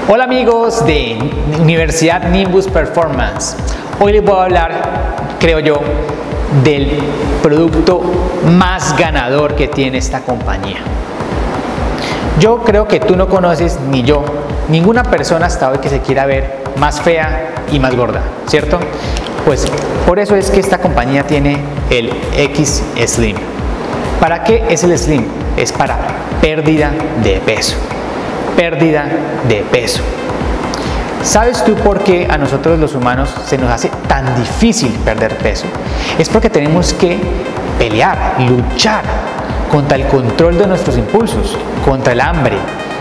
Hola amigos de Universidad Nimbus Performance. Hoy les voy a hablar, creo yo, del producto más ganador que tiene esta compañía. Yo creo que tú no conoces, ni yo, ninguna persona hasta hoy que se quiera ver más fea y más gorda, ¿cierto? Pues por eso es que esta compañía tiene el X Slim. ¿Para qué es el Slim? Es para pérdida de peso. Pérdida de peso. ¿Sabes tú por qué a nosotros los humanos se nos hace tan difícil perder peso? Es porque tenemos que pelear, luchar contra el control de nuestros impulsos, contra el hambre.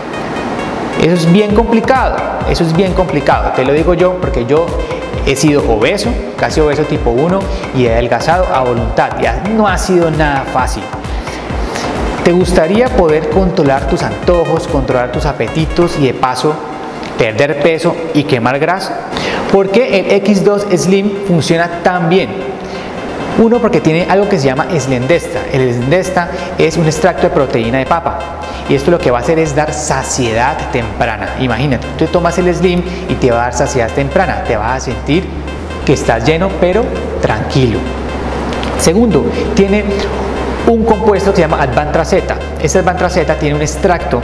Eso es bien complicado, eso es bien complicado. Te lo digo yo porque yo he sido obeso, casi obeso tipo 1 y he adelgazado a voluntad. Y no ha sido nada fácil. ¿Te gustaría poder controlar tus antojos, controlar tus apetitos y de paso perder peso y quemar grasa? ¿Por qué el X2 Slim funciona tan bien? Uno, porque tiene algo que se llama Slendesta. El Slendesta es un extracto de proteína de papa y esto lo que va a hacer es dar saciedad temprana. Imagínate, tú tomas el Slim y te va a dar saciedad temprana, te vas a sentir que estás lleno pero tranquilo. Segundo, tiene un compuesto que se llama Advantrazeta. Este Advantrazeta tiene un extracto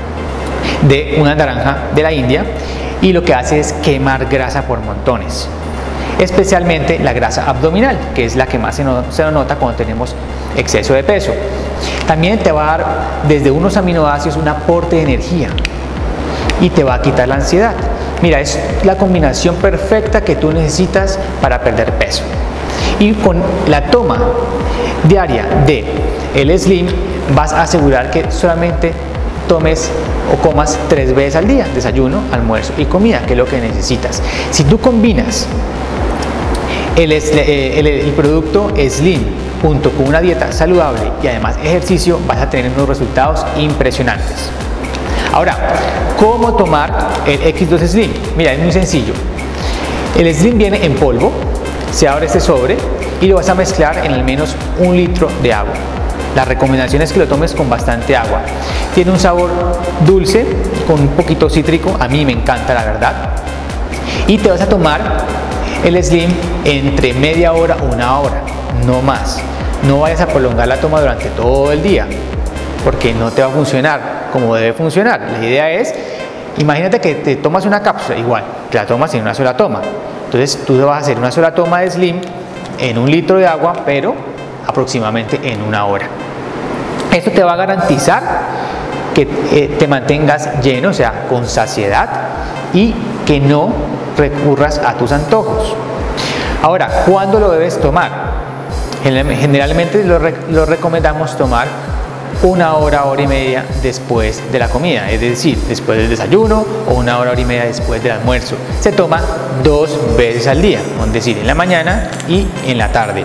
de una naranja de la India y lo que hace es quemar grasa por montones, especialmente la grasa abdominal, que es la que más se nos nota cuando tenemos exceso de peso. También te va a dar desde unos aminoácidos un aporte de energía y te va a quitar la ansiedad. Mira, es la combinación perfecta que tú necesitas para perder peso. Y con la toma diaria de el Slim vas a asegurar que solamente tomes o comas 3 veces al día: desayuno, almuerzo y comida, que es lo que necesitas. Si tú combinas el producto Slim junto con una dieta saludable y además ejercicio, vas a tener unos resultados impresionantes. Ahora, ¿cómo tomar el X2 Slim? Mira, es muy sencillo. El Slim viene en polvo, se abre este sobre y lo vas a mezclar en al menos 1 litro de agua. La recomendación es que lo tomes con bastante agua. Tiene un sabor dulce con un poquito cítrico, a mí me encanta la verdad. Y te vas a tomar el Slim entre media hora o 1 hora, no más. No vayas a prolongar la toma durante todo el día, porque no te va a funcionar como debe funcionar. La idea es, imagínate que te tomas una cápsula, igual, te la tomas en una sola toma. Entonces tú vas a hacer una sola toma de Slim en 1 litro de agua, pero aproximadamente en 1 hora. Esto te va a garantizar que te mantengas lleno, o sea, con saciedad, y que no recurras a tus antojos. Ahora, ¿cuándo lo debes tomar? Generalmente lo recomendamos tomar 1 hora, hora y media después de la comida, es decir, después del desayuno o 1 hora, hora y media después del almuerzo. Se toma 2 veces al día, es decir, en la mañana y en la tarde.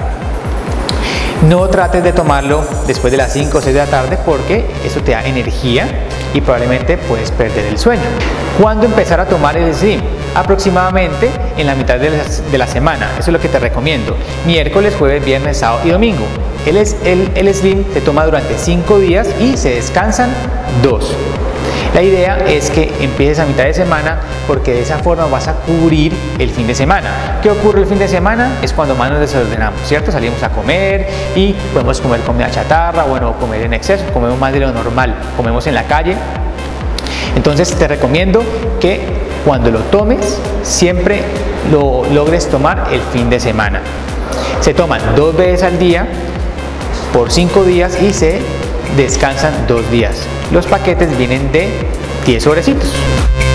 No trates de tomarlo después de las 5 o 6 de la tarde porque eso te da energía y probablemente puedes perder el sueño. ¿Cuándo empezar a tomar el Slim? Aproximadamente en la mitad de la semana, eso es lo que te recomiendo. Miércoles, jueves, viernes, sábado y domingo. El Slim se toma durante 5 días y se descansan 2. La idea es que empieces a mitad de semana porque de esa forma vas a cubrir el fin de semana. ¿Qué ocurre el fin de semana? Es cuando más nos desordenamos, ¿cierto? Salimos a comer y podemos comer comida chatarra, bueno, comer en exceso, comemos más de lo normal, comemos en la calle. Entonces te recomiendo que cuando lo tomes siempre lo logres tomar el fin de semana. Se toman 2 veces al día por 5 días y se descansan 2 días. Los paquetes vienen de 10 sobrecitos.